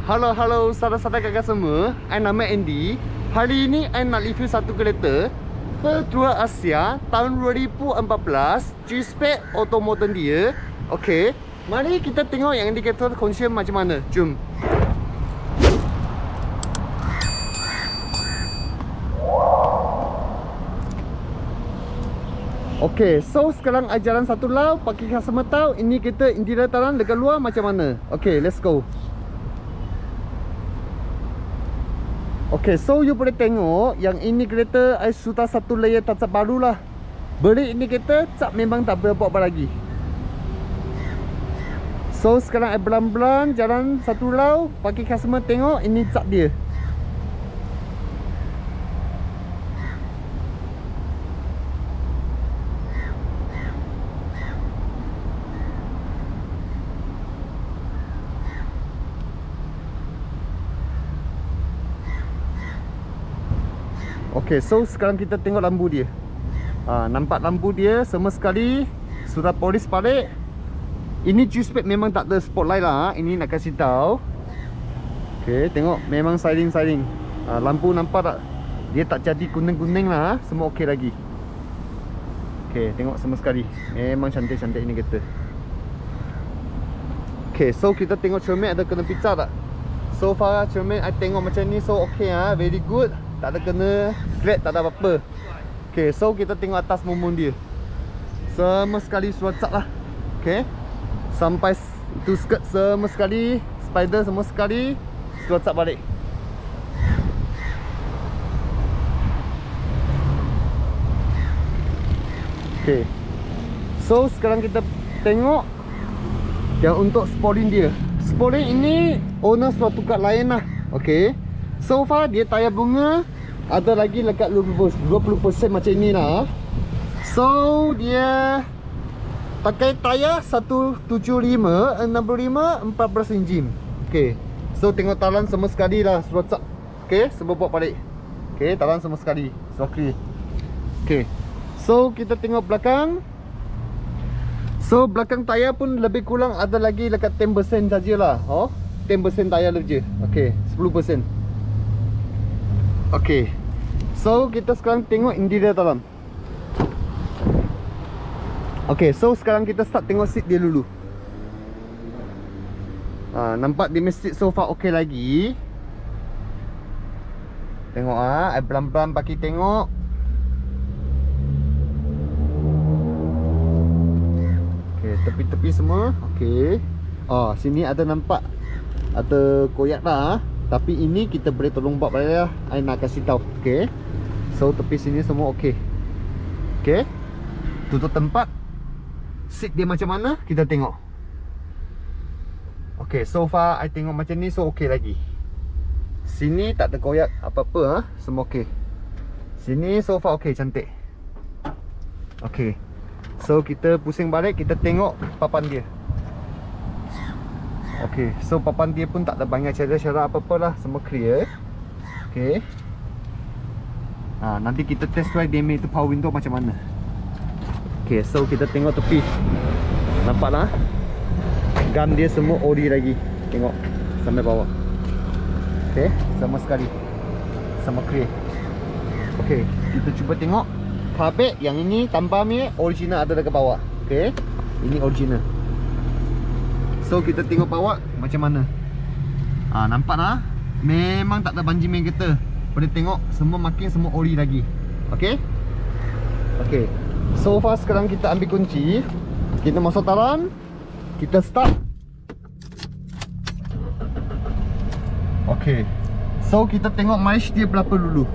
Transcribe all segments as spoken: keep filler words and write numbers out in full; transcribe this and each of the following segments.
Halo, halo saudara-saudara kakak semua. Saya nama Andy. Hari ini saya nak review satu kereta Petrua Asia tahun dua ribu empat belas. G-Spec automotor dia. Okey, mari kita tengok yang indikator condition macam mana. Jom. Okey, so sekarang ajaran satu lau bagi customer tahu ini kita indikatoran dekat luar macam mana. Okey, let's go. Okey, so you boleh tengok yang ini kereta I sudah satu layer touch-up baru lah. Beri ini kereta cap memang tak berapa apa lagi. So sekarang I belan-belan jalan satu lau bagi customer tengok ini cap dia. Okey, so sekarang kita tengok lampu dia. ha, Nampak lampu dia semua sekali sudah polis balik. Ini G-Spec memang tak ada spotlight lah. Ini nak kasih tahu. Okey, tengok memang siren-siren. ha, Lampu nampak tak? Dia tak jadi kuning-kuning lah. Semua okey lagi. Okey, tengok semua sekali. Memang cantik-cantik ini kereta. Okey, so kita tengok cermin ada kena pecah tak? So far cermin I tengok macam ni. So okey ah, very good. Tak ada kena crack, tak ada apa-apa. Okay, so kita tengok atas mumun dia. Semua sekali sudah cap lah. Okay, sampai itu skirt semua sekali, spider semua sekali sudah cap balik. Okay, so sekarang kita tengok yang untuk spoiling dia. Spoiling ini owner sudah tukar lain lah. Okay, so far dia tayar bunga ada lagi dekat dua puluh peratus macam ni lah. So dia pakai tayar seratus tujuh puluh lima, enam puluh lima, empat belas inci. Okay, so tengok talan semua sekali lah sudah cap. Okay, semua buat balik. Okay, talan semua sekali sudah clear. Okay, so kita tengok belakang. So belakang tayar pun lebih kurang ada lagi dekat sepuluh peratus sajalah. Oh, sepuluh peratus tayar lebih je. Okay, sepuluh peratus. Okey, so kita sekarang tengok interior dalam. Okey, so sekarang kita start tengok seat dia dulu. ha, Nampak dia mesti so far okey lagi. Tengok ah, I pelan-pelan bagi tengok. Okey, tepi-tepi semua. Okey. Oh, sini ada nampak ada koyak lah. Tapi ini kita boleh tolong buat balik lah. I nak kasih tahu. Okay, so tepi sini semua okey. Okay, tutup tempat. Seat dia macam mana kita tengok. Okay, so far I tengok macam ni. So okey lagi. Sini tak ada koyak apa-apa ha? Semua okey. Sini so far okey, cantik. Okay, so kita pusing balik. Kita tengok papan dia. Okey, so papan dia pun tak ada banyak cara-cara apa-apa lah. Semua clear. Okey, ha, nanti kita test drive damage tu power window macam mana. Okey, so kita tengok tepi. Nampak lah, gam dia semua ori lagi. Tengok sampai bawah. Okey, sama sekali sama clear. Okey, kita cuba tengok carpet yang ini tanpa ni original ada dekat bawah. Okey, ini original. So kita tengok bawah macam mana. ha, Nampak lah, memang tak ada banjir main kereta. Boleh tengok semua marking semua ori lagi. Okay. Okay, so far sekarang kita ambil kunci. Kita masuk talan. Kita start. Okay, so kita tengok mileage dia berapa dulu.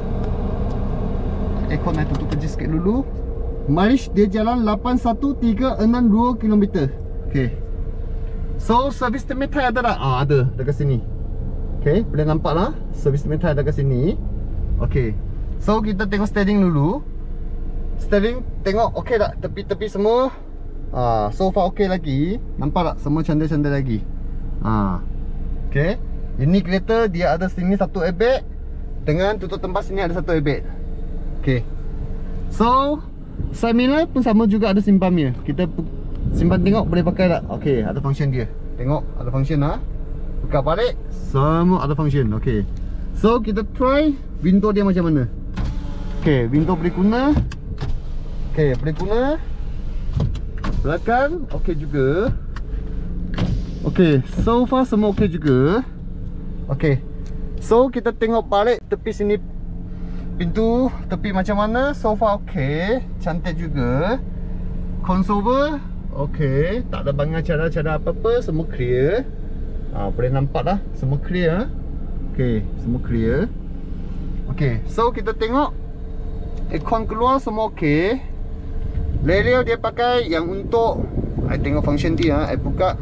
Aircon nak tutup kerja sikit dulu. Mileage dia jalan lapan satu tiga enam dua kilometer. Okay, so service terminal ada tak? Ah, ada dekat sini. Okay, boleh nampak lah service terminal ada dekat sini. Okay, so kita tengok steering dulu. Steering tengok okey tak? Tepi-tepi semua. Ah, so far okey lagi. Nampak tak? Semua cantik-cantik lagi. Ah, okay, ini kereta dia ada sini satu airbag. Dengan tutup tempat sini ada satu airbag. Okay, so side mirror pun sama juga ada simpannya. Kita simpan tengok boleh pakai tak? Okey, ada function dia. Tengok ada function lah. buka balik, semua ada function. Okey. So kita try window dia macam mana. Okey, window boleh guna. Okey, boleh guna. Belakang okey juga. Okey, so far semua okey juga. Okey. So kita tengok balik tepi sini, pintu tepi macam mana. So far okey, cantik juga. Console okey, tak ada banyak cara-cara apa-apa, semua clear. Ah, boleh nampak dah, semua clear. Okey, semua clear. Okey, so kita tengok aircon keluar semua okey. Lelio dia pakai yang untuk I tengok function dia, I buka.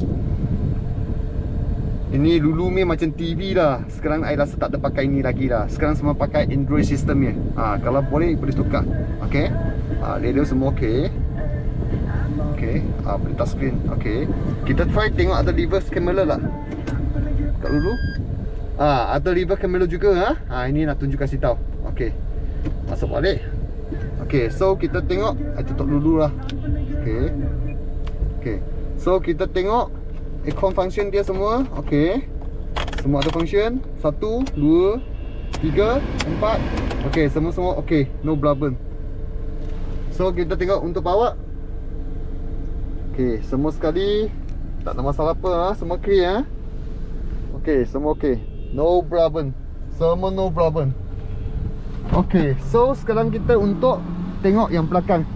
Ini dulu ni macam T V lah. Sekarang I rasa tak ada pakai ini lagi lah. Sekarang semua pakai Android system ni. Ah, kalau boleh boleh tukar. Okey. Ah, radio semua okey. Okey. Ah, boleh touch screen. Okey. Kita try tengok ada reverse camera lah. Buka dulu. Ah, ada reverse camera juga ah. Ha? Ah, ini nak tunjuk kasih tahu. Okey. Masuk balik. Okey, so kita tengok, I tutup dulu lah. Okey. Okey. So kita tengok aircon function dia semua. Okey. Semua ada function. Satu, dua, tiga, empat. Okey, semua-semua okey. No problem. So kita tengok untuk bawa. Okey, semua sekali. Tak ada masalah apa lah. Semua clear. Okey, semua okey. No problem. Semua no problem. Okey, so sekarang kita untuk tengok yang belakang.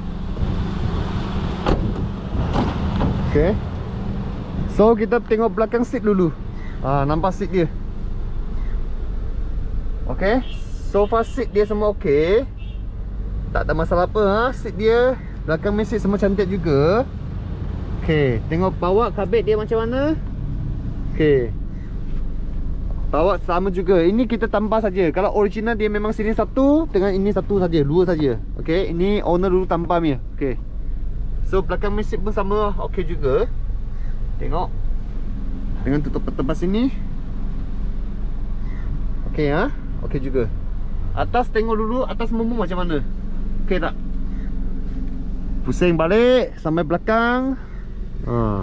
Okey. So kita tengok belakang seat dulu. Ah, nampak seat dia. Okey. So far seat dia semua okey. Tak ada masalah apa ha? Seat dia, belakang mesin semua cantik juga. Okey, tengok bawa kabet dia macam mana. Okey. Bawa sama juga. Ini kita tambah saja. Kalau original dia memang sini satu dengan ini satu saja, dua saja. Okey, ini owner dulu tambah dia. Okey. So belakang mesin pun sama okey juga. Tengok dengan tutup tempat sini. Okey ha? Okey juga. Atas tengok dulu, atas mumu macam mana. Okey tak? Pusing balik sampai belakang. Ha.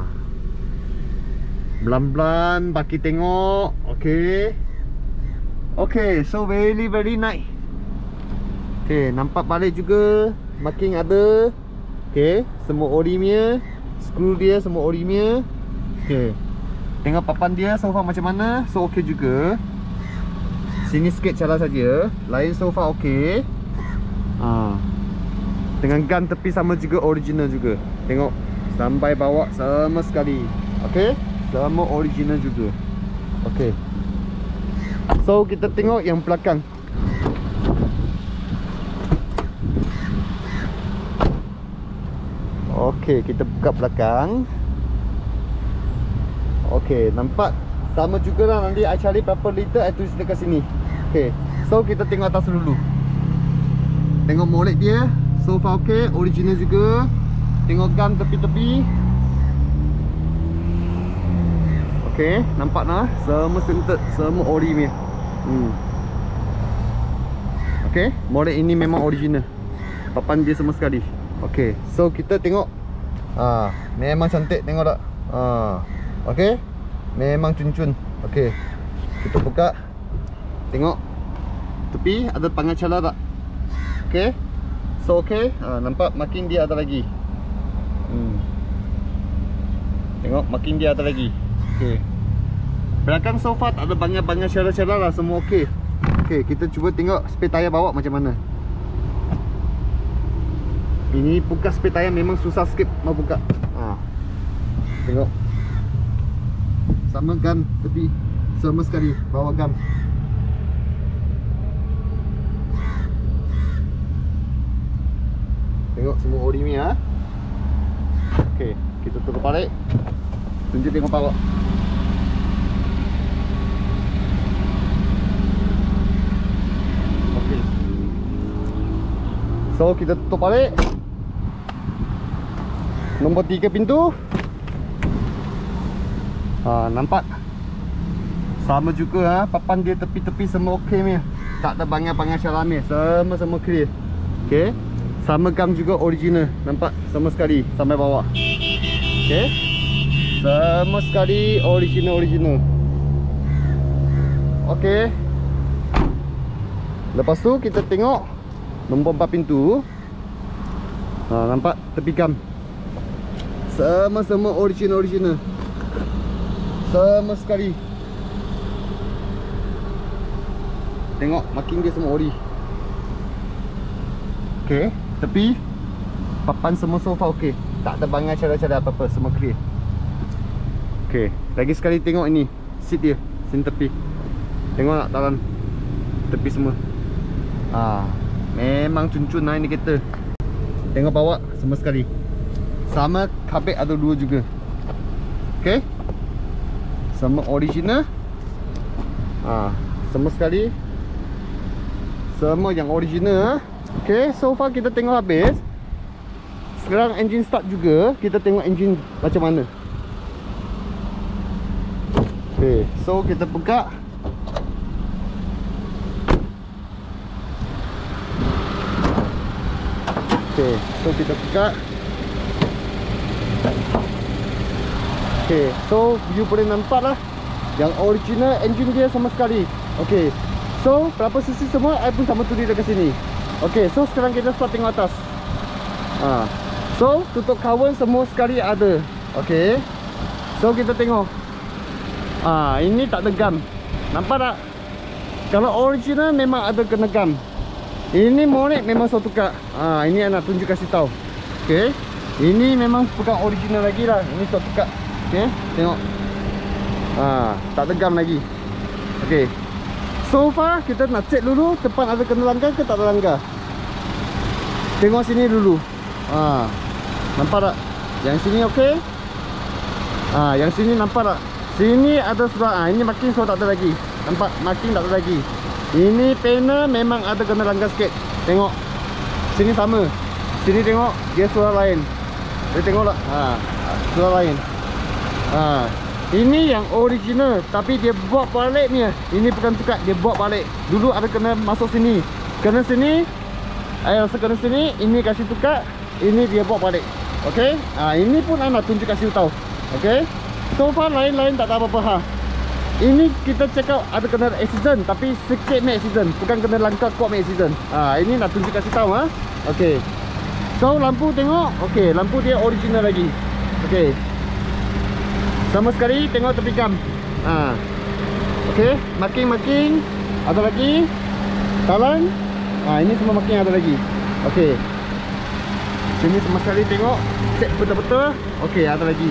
Belan-belan baki tengok. Okey. Okey, so very very nice. Okey, nampak balik juga. Marking ada. Okey, semua ori punya. Skru dia semua ori punya. Okey. Tengok papan dia sofa macam mana. So okey juga. Sini sikit cara saja. Lain sofa okey. Ha. Dengan gun tepi sama juga, original juga. Tengok sampai bawah sama sekali. Okey. Sama original juga. Okey. So kita tengok yang belakang. Okey, kita buka belakang. Okey, nampak sama jugalah. Nanti I cari berapa liter, I tulis dekat sini. Okey, so kita tengok atas dulu. Tengok molek dia. Sofa okey, original juga. Tengok gam tepi-tepi. Okey, nampak nah, semua sentet, semua ori punya. Hmm. Okey, molek ini memang original. Papan dia semua sekali. Okey, so kita tengok. Ah, memang cantik, tengok tak? Ah. Okey. Memang cun-cun. Okey. Kita buka. Tengok tepi ada pengacara tak? Okey. So okey. Ha, nampak marking dia ada lagi. Hmm. Tengok marking dia ada lagi. Okey. Belakang sofa tak ada banyak-banyak cara-cara lah, semua okey. Okey, kita cuba tengok spare tayar bawah macam mana. Ini buka spare tayar memang susah sikit mau buka. Ha. Tengok. Sama gam tepi, sama sekali bawa gam. Tengok semua ori ni ha. Okey, kita tutup balik. Tunjuk tengok bawah. Okey. So kita tutup balik. Nombor tiga pintu. Ha, nampak? Sama juga ha, papan dia tepi-tepi semua okey ni. Tak ada banyak-banyak cara ni, semua-semua clear. Okey. Sama gam juga original. Nampak? Sama sekali sampai bawah. Okey. Sama sekali original-original. Okey. Lepas tu kita tengok nombor empat pintu. Ha, nampak tepi gam. Sama-sama original-original. Sama sekali. Tengok marking dia semua ori. Okey, tepi papan semua sofa okey. Tak ada bangai cara-cara apa-apa, semua clear. Okey, lagi sekali tengok ini seat dia, sini tepi. Tengok nak dalam tepi semua. Ah, memang cun-cun lah ini kereta. Tengok bawah semua sekali. Sama carpet ada dua juga. Okey. Sama original. Ah, semua sekali. Semua yang original. Okey, so far kita tengok habis. Sekarang engine start juga. Kita tengok engine macam mana. Okey, so kita buka. Okey, so kita buka. Okey, so you boleh nampak lah yang original engine dia sama sekali. Okey, so berapa sisi semua I pun sama tulis dekat sini. Okey, so sekarang kita start tengok atas. Ha. So tutup kawan semua sekali ada. Okey, so kita tengok. Ah, ini tak ada gam. Nampak tak? Kalau original memang ada kena gam. Ini molek memang saya tukar. Ah, ini saya nak tunjuk kasih tahu. Okey. Ini memang bukan original lagi lah. Ini saya tukar. Okey, tengok. Ah, tak ada gam lagi. Okey. So far kita nak check dulu depan ada kena langgar ke tak ada langgar. Tengok sini dulu. Ah. Nampak tak? Yang sini okey. Ah, yang sini nampak tak? Sini ada surat. Ah, ini marking so tak ada lagi. Nampak marking tak ada lagi. Ini panel memang ada kena langgar sikit. Tengok. Sini sama. Sini tengok dia surat lain. Dia tengoklah. Ha, surat lain. Ha, ini yang original tapi dia buat balik ni. Ini bukan tukar, dia buat balik. Dulu ada kena masuk sini. Kena sini. Saya rasa kena sini, ini kasih tukar, ini dia buat balik. Okey? Ha, ini pun saya nak tunjuk kasih tahu. Okey? So far lain-lain tak ada apa-apa ha. Ini kita check out ada kena accident tapi sikit ni accident, bukan kena langkah kuat ni accident. Ha, ini nak tunjuk kasih tahu ha. Okey. So lampu tengok, okey, lampu dia original lagi. Okey. Sama sekali tengok tepi gam. Ha. Okey, marking-marking ada lagi. Talan. Ha, ini semua marking ada lagi. Okey. Sini sama sekali tengok, check betul-betul. Okey, ada lagi.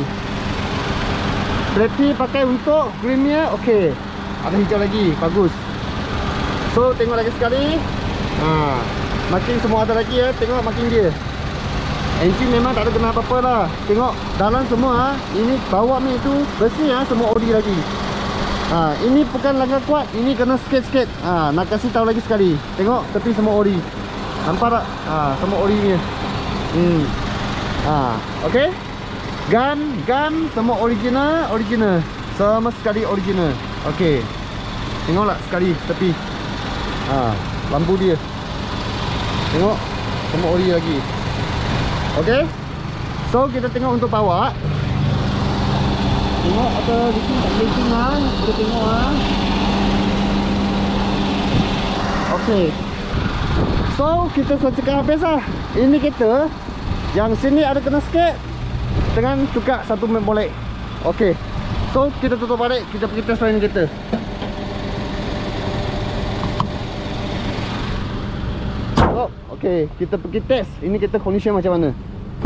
Berarti pakai untuk greennya, okey. Ada hijau lagi, bagus. So tengok lagi sekali. Ha, marking semua ada lagi ya, tengok marking dia. Engine memang tak ada kena apa-apa lah. Tengok dalam semua ha. Ini bawah ni tu bersih ha, semua ori lagi. Ha, ini bukan langgar kuat, ini kena sikit-sikit. Ha, nak kasih tahu lagi sekali. Tengok tepi semua ori. Nampak tak? Ha, semua ori ni. Hmm. Ha, okey. Gam, gam semua original, original. Sama sekali original. Okey. Tengoklah sekali tepi. Ha, lampu dia. Tengok semua ori lagi. Okey. So kita tengok untuk bawa. Tengok ada leaking tak leaking lah. Kita tengok lah. Okey. So kita sudah cakap habis lah. Ini kereta yang sini ada kena sikit dengan tukar satu molek. Okey. So kita tutup balik, kita pergi test lain kereta. Oh, okey, kita pergi test. Ini kereta condition macam mana.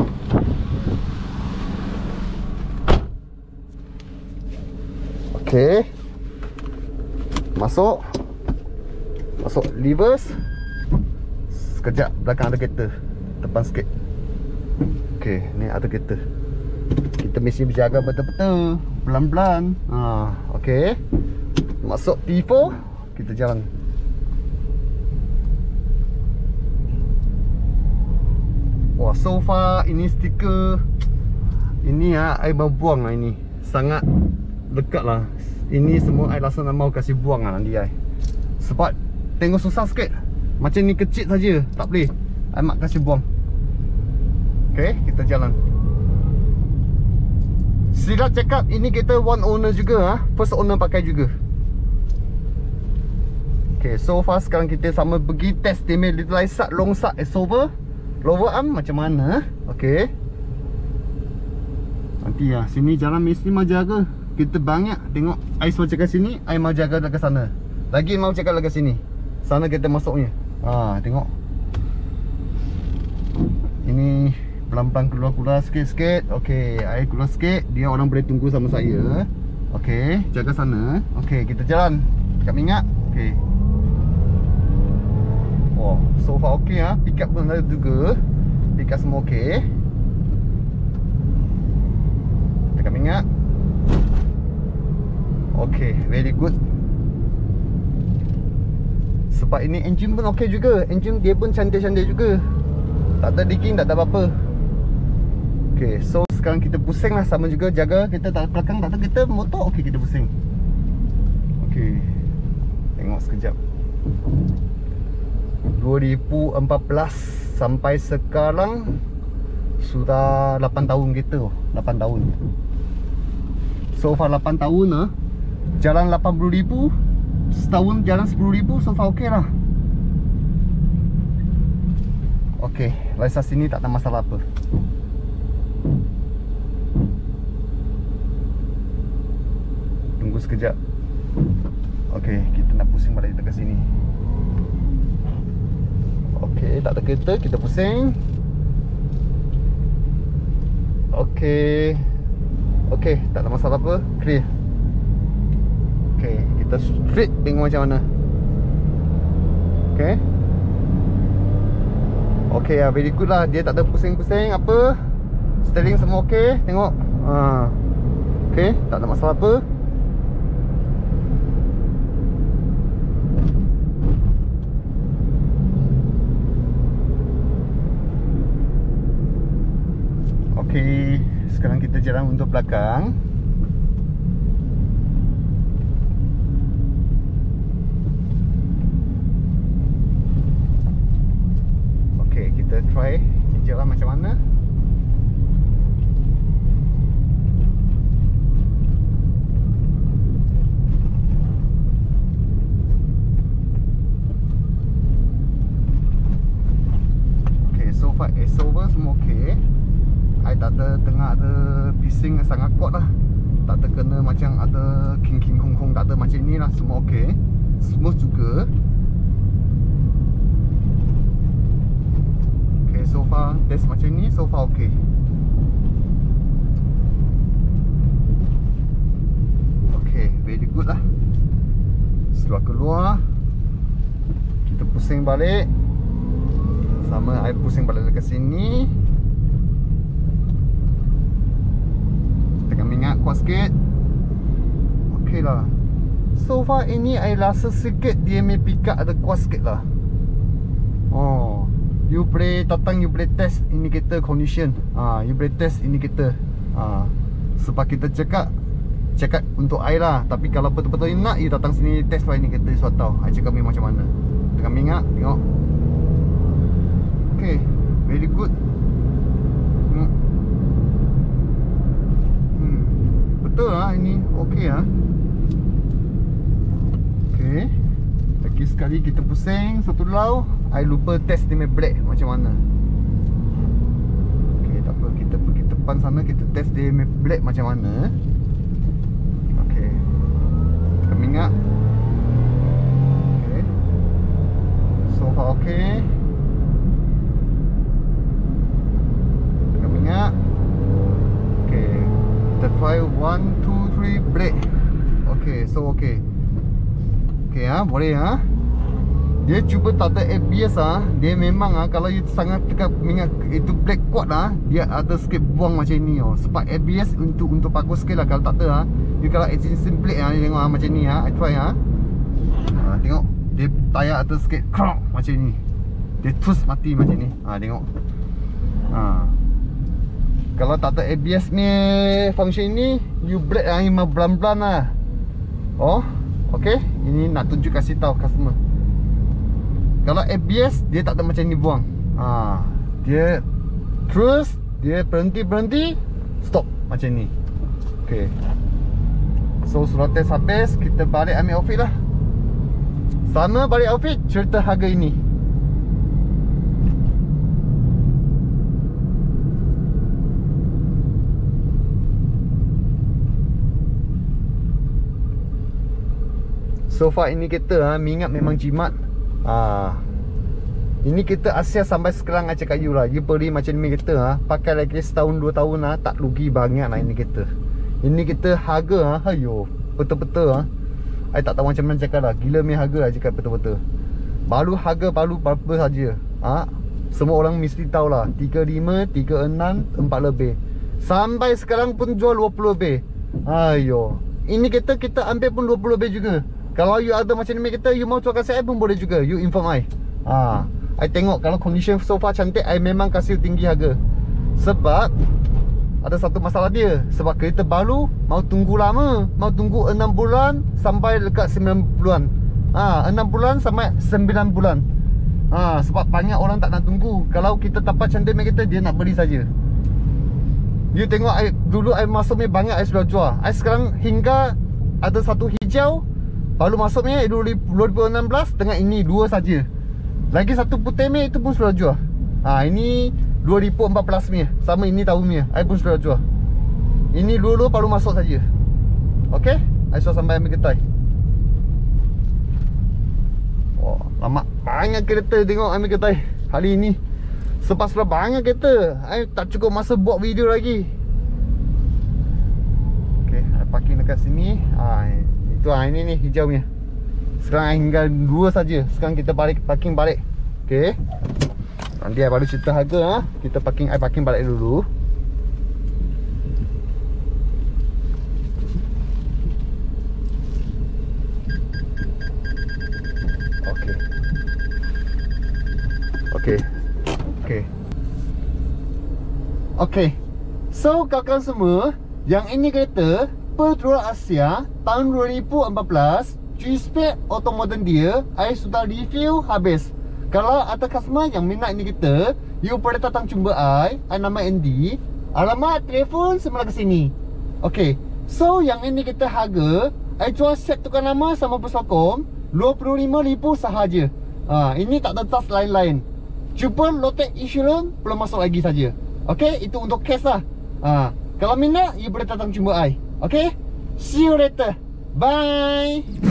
Okey. Masuk. Masuk reverse. Sekejap belakang ada kereta. Depan sikit. Okey, ni ada kereta. Kita mesti berjaga betul-betul. Pelan-pelan. Ha, okey. Masuk P four, kita jalan. Wah, so far ini stiker ini ah, I mau buang lah ini. Sangat dekat lah. Ini semua I rasa nak mau kasih buang lah nanti I. Sebab tengok susah sikit. Macam ni kecil saja, tak boleh. I mak kasih buang. Okey, kita jalan. Sila cakap ini kita one owner juga ha? First owner pakai juga. Okay, so far sekarang kita sama pergi test Demel Little Isaac long sat Esover lower arm macam mana. Okay, nanti ya, sini jalan mesti mau jaga. Kita banyak tengok Ais mau cakap sini, Ais mau jaga ke sana. Lagi mau cakap lagi sini. Sana kita masuknya. Ha, tengok. Ini pelan-pelan keluar-keluar sikit-sikit. Okey, Ais keluar sikit. Dia orang boleh tunggu sama saya. Okey, jaga sana. Okey, kita jalan. Dekat minyak. Okey. Oh, so far okey ah. Pick up pun ada juga. Pick up semua okey. Dekat minyak. Okay, very good. Sebab ini engine pun okey juga. Engine dia pun cantik-cantik juga. Tak ada leaking, tak ada apa-apa. Okay, so sekarang kita pusing lah. Sama juga jaga kita tak belakang, tak ada kita motor. Okay, kita pusing. Okay, tengok sekejap. dua ribu empat belas sampai sekarang sudah lapan tahun gitu. lapan tahun. So far lapan tahun lah. Jalan lapan puluh ribu. Setahun jalan sepuluh ribu. So far okey lah. Okey, license sini tak ada masalah apa. Tunggu sekejap. Okey, kita nak pusing balik dekat sini. Okey, tak ada kereta, kita pusing. Okey. Okey, tak ada masalah apa. Clear. Okay, kita straight tengok macam mana. Okay. Okay lah, very good lah. Dia tak ada pusing-pusing apa. Steering semua okay. Tengok ha. Okay, tak ada masalah apa. Okay, sekarang kita jalan untuk belakang. Kita try jalan macam mana. Okay, so far Esover semua okay. I tak ada tengah ada bising sangat kuat lah. Tak ada kena macam ada king-king kong-kong. Tak ada macam ni lah. Semua okay. Smooth juga. So far test macam ni, so far okay. Okay, very good lah. Setelah keluar, kita pusing balik. Sama I pusing balik ke sini. Tengah minyak kuat sikit. Okay lah. So far ini I rasa sikit dia punya pick up ada kuat sikit lah. Oh, you boleh datang, you boleh test indicator condition. Ah, you boleh test indicator. Ah, sebab kita cakap cakap untuk air lah. Tapi kalau betul-betul nak, you datang sini test lah indicator, you tahu I cakap ni macam mana. Tengah minyak, tengok. Okay, very good. Hmm. Hmm. Betul lah ini, okay lah. Okay, lagi sekali kita pusing satu lau. I lupa test dia brake macam mana. Okay, tak apa, kita pergi depan sana, kita test dia brake macam mana. Okay, kita minyak. Okay, so far okay. Kita minyak. Okay, kita try one, two, three, brake. Okay, so okay. Okay ha, boleh ha. Dia cuba tak ada A B S ah. Dia memang ah, kalau you sangat tekan minyak itu brake kuat lah, dia ada sikit buang macam ni oh. Sebab A B S untuk untuk bagus sikit lah. Kalau tak ada ah, you kalau existing brake ah, tengok ah, macam ni ah. I try ah. Ah, tengok dia tayar ada sikit krok macam ni. Dia terus mati macam ni. Ah, tengok. Ah. Kalau tak ada A B S ni function ni, you brake ah memang belan-belan lah. Oh, okey. Ini nak tunjuk kasih tahu customer. Kalau A B S dia tak ada macam ni buang. Ha, dia terus dia berhenti berhenti stop macam ni. Okay. So surat test habis, kita balik ambil outfit lah. Sama balik outfit, cerita harga ini. So far ini kereta ha, mingat memang jimat. ha. Ini kereta Asia sampai sekarang saya cakap you lah, you beli macam ni kereta ha, pakai lagi setahun dua tahun ha, tak rugi banyak lah ini kereta. Ini kereta harga ha, hayo, betul-betul ha. I tak tahu macam mana cakap lah, gila punya harga lah cakap betul-betul. Baru harga baru berapa saja ha? Semua orang mesti tahu lah, tiga puluh lima, tiga puluh enam, empat lebih. Sampai sekarang pun jual dua puluh lebih. Ayo, ini kereta kita ambil pun dua puluh lebih juga. Kalau you ada macam ni kereta, you mau jual kasih I pun boleh juga. You inform I. ha, I tengok kalau condition sofa cantik, I memang kasih tinggi harga. Sebab ada satu masalah dia, sebab kereta baru mau tunggu lama, mau tunggu enam bulan sampai dekat sembilan bulan. Ah, ha, enam bulan sampai sembilan bulan. Ah, ha, sebab banyak orang tak nak tunggu. Kalau kita dapat cantik kereta, dia nak beli saja. You tengok I, dulu I masuk ni banyak I sudah jual. I sekarang hingga ada satu hijau baru masuk ni dua ribu enam belas dengan ini dua saja. Lagi satu putih ni itu pun sudah jual. Ah, ha, ini dua ribu empat belas ni, sama ini tahun ni I pun sudah jual. Ini dulu baru masuk saja. Okey, I sudah sampai ambil kereta. Oh, lama banyak kereta tengok ambil kereta hari ini. Sebab sudah banyak kereta, I tak cukup masa buat video lagi. Okey, I parking dekat sini. Ah, itu ah ini ni hijau ni. Sekarang I tinggal dua saja. Sekarang kita balik parking balik. Okey. Nanti I baru cerita harga ha. Kita parking, I parking balik dulu. Okey. Okey. Okey. Okey. So kawan-kawan semua, yang ini kereta Petrol Asia tahun dua ribu empat belas, G-Spec auto modern dia I sudah review habis. Kalau ada customer yang minat ini kereta, you boleh datang jumpa I. I nama Andy. Alamat, telefon semua ke sini. Okay, so yang ini kereta harga I jual set tukar nama sama pesokong dua puluh lima ribu sahaja. ha, Ini tak ada tas lain-lain. Cuba lotek insurans belum masuk lagi saja. Okay, itu untuk cash lah. ha, Kalau minat, you boleh datang jumpa I. Okay, see you later. Bye.